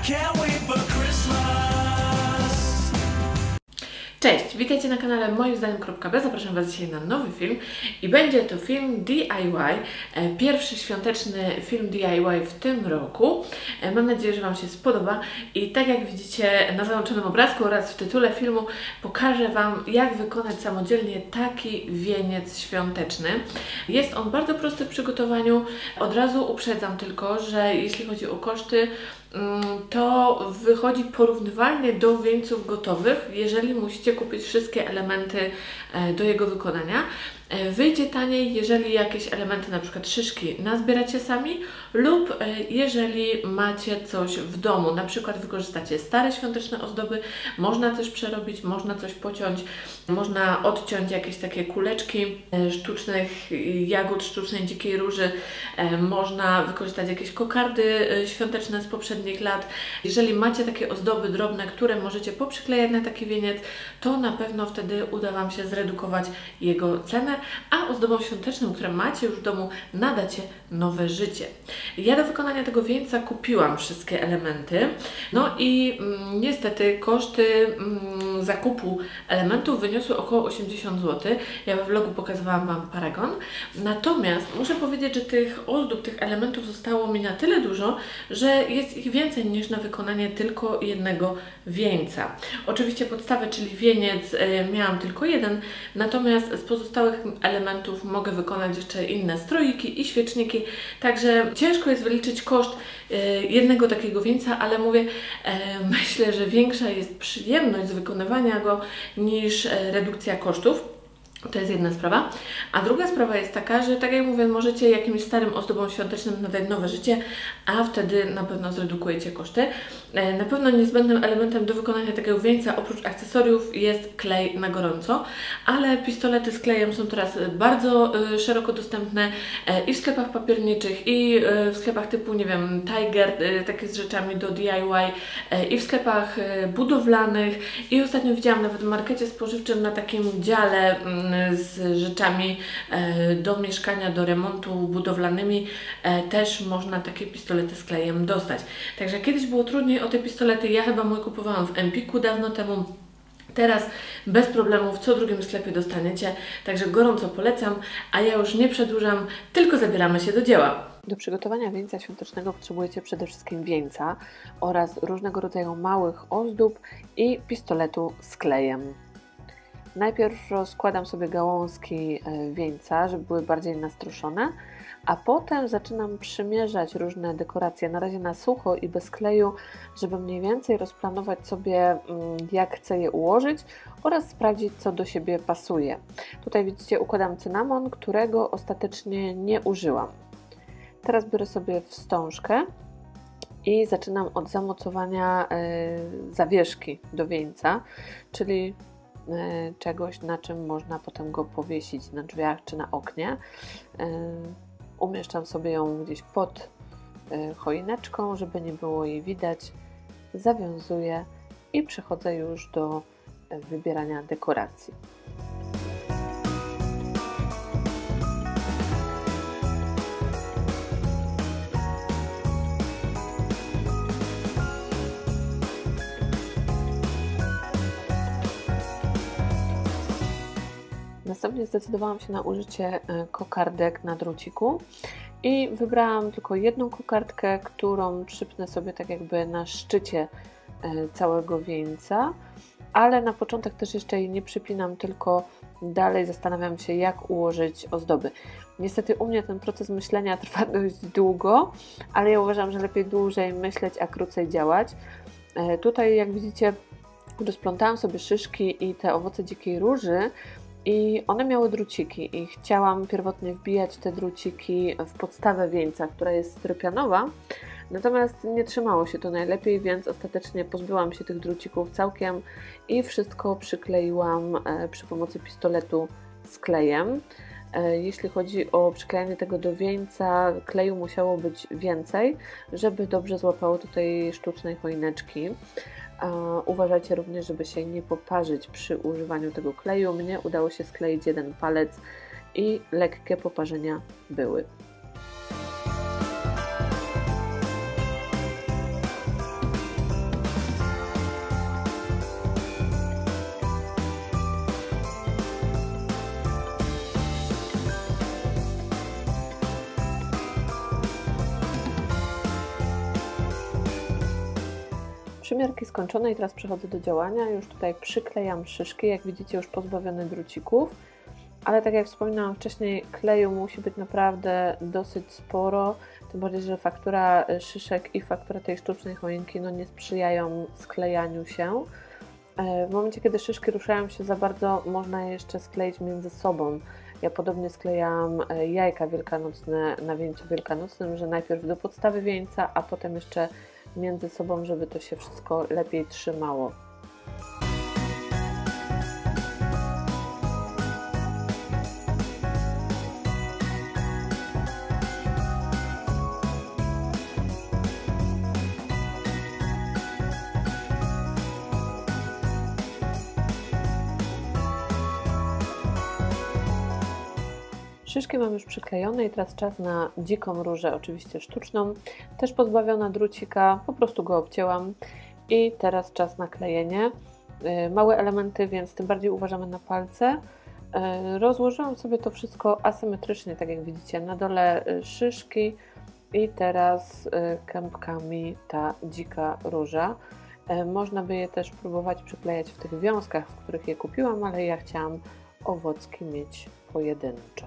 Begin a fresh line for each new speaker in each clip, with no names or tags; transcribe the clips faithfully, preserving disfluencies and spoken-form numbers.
can't wait for Christmas.
Cześć, witajcie na kanale moim zdaniem kropka be. Zapraszam Was dzisiaj na nowy film i będzie to film D I Y, pierwszy świąteczny film D I Y w tym roku. Mam nadzieję, że Wam się spodoba i tak jak widzicie na załączonym obrazku oraz w tytule filmu pokażę Wam, jak wykonać samodzielnie taki wieniec świąteczny. Jest on bardzo prosty w przygotowaniu. Od razu uprzedzam tylko, że jeśli chodzi o koszty, to wychodzi porównywalnie do wieńców gotowych, jeżeli musicie kupić wszystkie elementy do jego wykonania. Wyjdzie taniej, jeżeli jakieś elementy, na przykład szyszki, nazbieracie sami lub jeżeli macie coś w domu, na przykład wykorzystacie stare świąteczne ozdoby, można coś przerobić, można coś pociąć, można odciąć jakieś takie kuleczki sztucznych jagód, sztucznej dzikiej róży, można wykorzystać jakieś kokardy świąteczne z poprzednich lat. Jeżeli macie takie ozdoby drobne, które możecie poprzyklejać na taki wieniec, to na pewno wtedy uda Wam się zredukować jego cenę, a ozdobom świątecznym, które macie już w domu, nadacie nowe życie. Ja do wykonania tego wieńca kupiłam wszystkie elementy, no i mm, niestety koszty mm, zakupu elementów wyniosły około osiemdziesiąt złotych. Ja we vlogu pokazywałam Wam paragon, natomiast muszę powiedzieć, że tych ozdób, tych elementów zostało mi na tyle dużo, że jest ich więcej niż na wykonanie tylko jednego wieńca. Oczywiście podstawę, czyli wieniec, y, miałam tylko jeden, natomiast z pozostałych elementów mogę wykonać jeszcze inne stroiki i świeczniki, także ciężko jest wyliczyć koszt y, jednego takiego wieńca, ale mówię, y, myślę, że większa jest przyjemność z wykonywania go niż y, redukcja kosztów. To jest jedna sprawa. A druga sprawa jest taka, że tak jak mówię, możecie jakimś starym ozdobom świątecznym nadać nowe życie, a wtedy na pewno zredukujecie koszty. Na pewno niezbędnym elementem do wykonania takiego wieńca oprócz akcesoriów jest klej na gorąco, ale pistolety z klejem są teraz bardzo y, szeroko dostępne y, i w sklepach papierniczych, i y, w sklepach typu, nie wiem, Tiger, y, takie z rzeczami do D I Y, y, i w sklepach y, budowlanych, i ostatnio widziałam nawet w markecie spożywczym na takim dziale y, z rzeczami e, do mieszkania, do remontu budowlanymi, e, też można takie pistolety z klejem dostać. Także kiedyś było trudniej o te pistolety, ja chyba mój kupowałam w Empiku dawno temu. Teraz bez problemu w co drugim sklepie dostaniecie, także gorąco polecam, a ja już nie przedłużam, tylko zabieramy się do dzieła. Do przygotowania wieńca świątecznego potrzebujecie przede wszystkim wieńca oraz różnego rodzaju małych ozdób i pistoletu z klejem. Najpierw rozkładam sobie gałązki wieńca, żeby były bardziej nastroszone, a potem zaczynam przymierzać różne dekoracje, na razie na sucho i bez kleju, żeby mniej więcej rozplanować sobie, jak chcę je ułożyć oraz sprawdzić, co do siebie pasuje. Tutaj widzicie, układam cynamon, którego ostatecznie nie użyłam. Teraz biorę sobie wstążkę i zaczynam od zamocowania zawieszki do wieńca, czyli czegoś, na czym można potem go powiesić na drzwiach czy na oknie. Umieszczam sobie ją gdzieś pod choineczką, żeby nie było jej widać. Zawiązuję i przechodzę już do wybierania dekoracji. Następnie zdecydowałam się na użycie kokardek na druciku i wybrałam tylko jedną kokardkę, którą przypnę sobie tak jakby na szczycie całego wieńca, ale na początek też jeszcze jej nie przypinam, tylko dalej zastanawiam się, jak ułożyć ozdoby. Niestety u mnie ten proces myślenia trwa dość długo, ale ja uważam, że lepiej dłużej myśleć, a krócej działać. Tutaj, jak widzicie, rozplątałam sobie szyszki i te owoce dzikiej róży, i one miały druciki i chciałam pierwotnie wbijać te druciki w podstawę wieńca, która jest styropianowa, natomiast nie trzymało się to najlepiej, więc ostatecznie pozbyłam się tych drucików całkiem i wszystko przykleiłam przy pomocy pistoletu z klejem. Jeśli chodzi o przyklejanie tego do wieńca, kleju musiało być więcej, żeby dobrze złapało do tej sztucznej choineczki. Uważajcie również, żeby się nie poparzyć przy używaniu tego kleju. Mnie udało się skleić jeden palec i lekkie poparzenia były. przymiarki skończone i teraz przechodzę do działania. Już tutaj przyklejam szyszki, jak widzicie już pozbawione drucików, ale tak jak wspominałam wcześniej, kleju musi być naprawdę dosyć sporo, tym bardziej, że faktura szyszek i faktura tej sztucznej choinki no nie sprzyjają sklejaniu się. W momencie, kiedy szyszki ruszają się za bardzo, można je jeszcze skleić między sobą. Ja podobnie sklejałam jajka wielkanocne na wieńcu wielkanocnym, że najpierw do podstawy wieńca, a potem jeszcze między sobą, żeby to się wszystko lepiej trzymało. Szyszki mam już przyklejone i teraz czas na dziką różę, oczywiście sztuczną, też pozbawiona drucika, po prostu go obcięłam i teraz czas na klejenie. Małe elementy, więc tym bardziej uważamy na palce. Rozłożyłam sobie to wszystko asymetrycznie, tak jak widzicie, na dole szyszki i teraz kępkami ta dzika róża. Można by je też próbować przyklejać w tych wiązkach, w których je kupiłam, ale ja chciałam owocki mieć pojedynczo.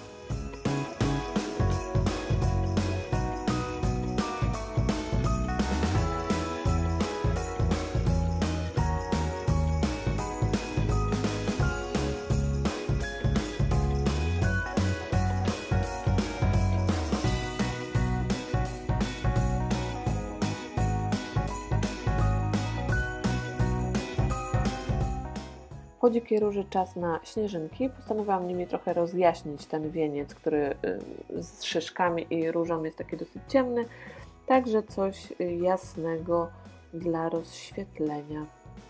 Po dzikiej róży czas na śnieżynki. Postanowiłam nimi trochę rozjaśnić ten wieniec, który z szyszkami i różą jest taki dosyć ciemny. Także coś jasnego dla rozświetlenia.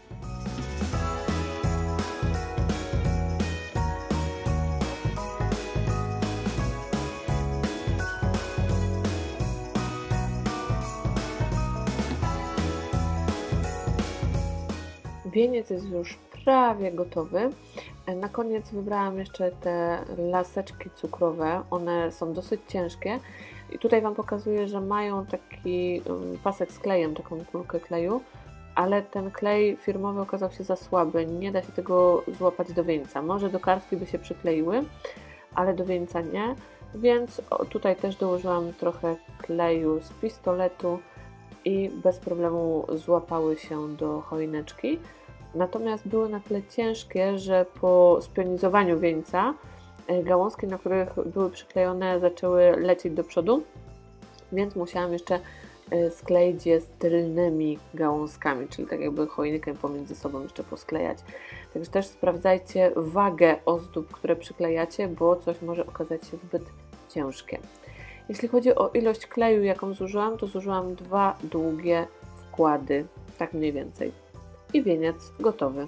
Wieniec jest już prawie gotowy. Na koniec wybrałam jeszcze te laseczki cukrowe. One są dosyć ciężkie i tutaj Wam pokazuję, że mają taki pasek z klejem, taką kulkę kleju, ale ten klej firmowy okazał się za słaby. Nie da się tego złapać do wieńca. Może do kartki by się przykleiły, ale do wieńca nie. Więc tutaj też dołożyłam trochę kleju z pistoletu i bez problemu złapały się do choineczki. Natomiast były na tyle ciężkie, że po spionizowaniu wieńca gałązki, na których były przyklejone, zaczęły lecieć do przodu, więc musiałam jeszcze skleić je z tylnymi gałązkami, czyli tak jakby choinkę pomiędzy sobą jeszcze posklejać. Także też sprawdzajcie wagę ozdób, które przyklejacie, bo coś może okazać się zbyt ciężkie. Jeśli chodzi o ilość kleju, jaką zużyłam, to zużyłam dwa długie wkłady, tak mniej więcej. I wieniec gotowy.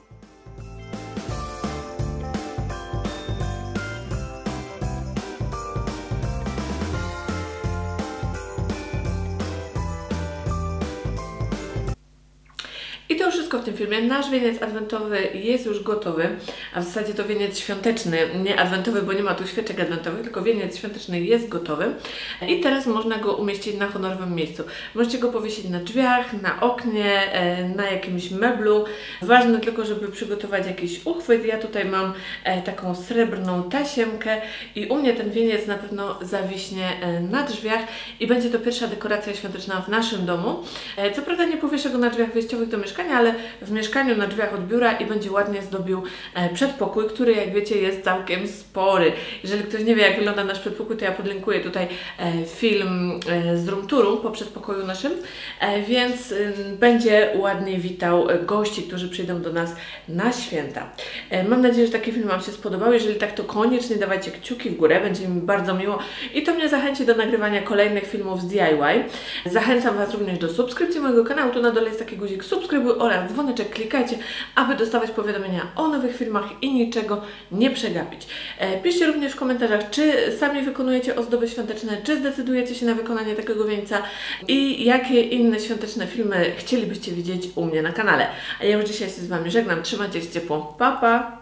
I to już wszystko w tym filmie. Nasz wieniec adwentowy jest już gotowy, a w zasadzie to wieniec świąteczny, nie adwentowy, bo nie ma tu świeczek adwentowych, tylko wieniec świąteczny jest gotowy. I teraz można go umieścić na honorowym miejscu. Możecie go powiesić na drzwiach, na oknie, na jakimś meblu. Ważne tylko, żeby przygotować jakiś uchwyt. Ja tutaj mam taką srebrną tasiemkę i u mnie ten wieniec na pewno zawiśnie na drzwiach i będzie to pierwsza dekoracja świąteczna w naszym domu. Co prawda nie powieszę go na drzwiach wejściowych do mieszkania, ale w mieszkaniu na drzwiach od biura i będzie ładnie zdobił przedpokój, który, jak wiecie, jest całkiem spory. Jeżeli ktoś nie wie, jak wygląda nasz przedpokój, to ja podlinkuję tutaj film z room touru po przedpokoju naszym, więc będzie ładnie witał gości, którzy przyjdą do nas na święta. Mam nadzieję, że taki film Wam się spodobał. Jeżeli tak, to koniecznie dawajcie kciuki w górę, będzie mi bardzo miło i to mnie zachęci do nagrywania kolejnych filmów z D I Y. Zachęcam Was również do subskrypcji mojego kanału. Tu na dole jest taki guzik subskrybuj oraz dzwoneczek. Klikajcie, aby dostawać powiadomienia o nowych filmach i niczego nie przegapić. Piszcie również w komentarzach, czy sami wykonujecie ozdoby świąteczne, czy zdecydujecie się na wykonanie takiego wieńca i jakie inne świąteczne filmy chcielibyście widzieć u mnie na kanale. A ja już dzisiaj się z Wami żegnam. Trzymajcie się ciepło. Pa, pa!